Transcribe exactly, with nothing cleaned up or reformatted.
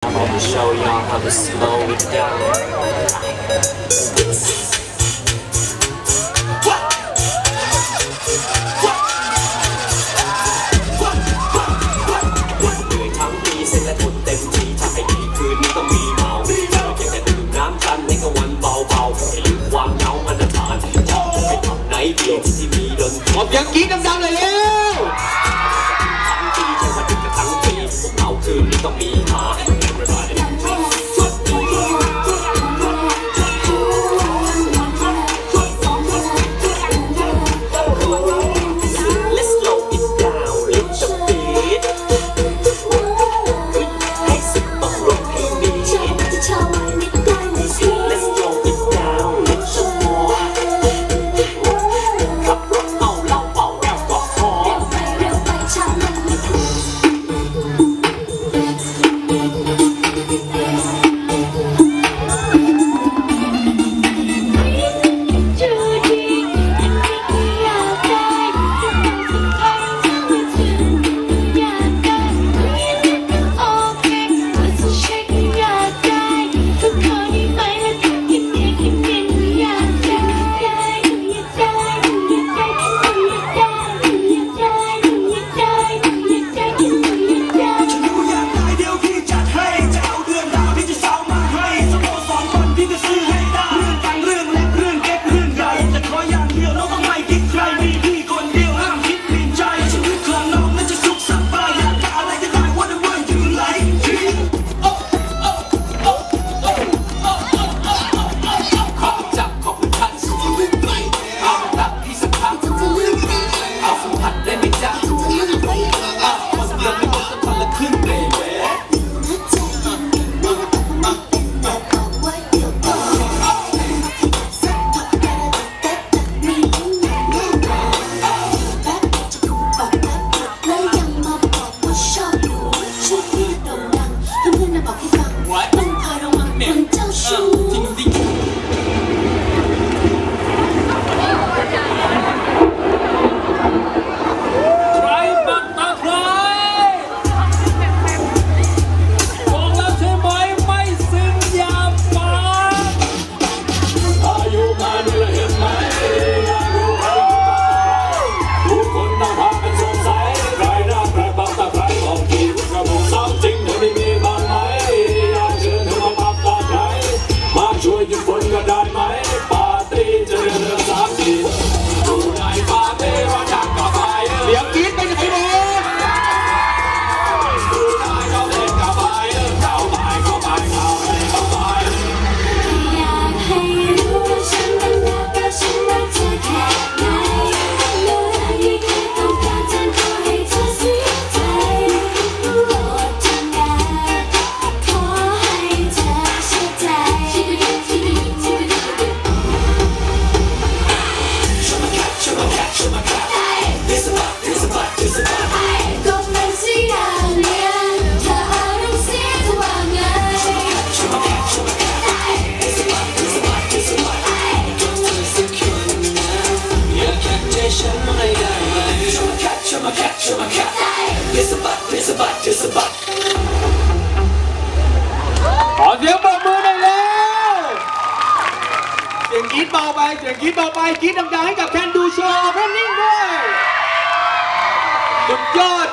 to show y'all how to slow it down.เหนื่อยทั้งปีเส้นและทนเต็มที่ถ้าให้ดีคืนนี้ต้องมีเมาเธอแค่แต่ดื่มน้ำกันให้กับวันเบาๆให้ลืมความเหงาอันตรธานจะไปทำไหนดีที่มีดนตรียังกรี๊ดดังๆเลยเร็วทั้งปีใช่ว่าดึกกับทั้งปีเอาคืนนี้ต้องมีหาขอเสียงปรบมือหน่อยเร็วเสียงกรี๊ดเบาไปเสียงกรี๊ดเบาไปกรี๊ดดังๆให้กับแคนดูโชว์เพนนิ่งด้วยสุดยอด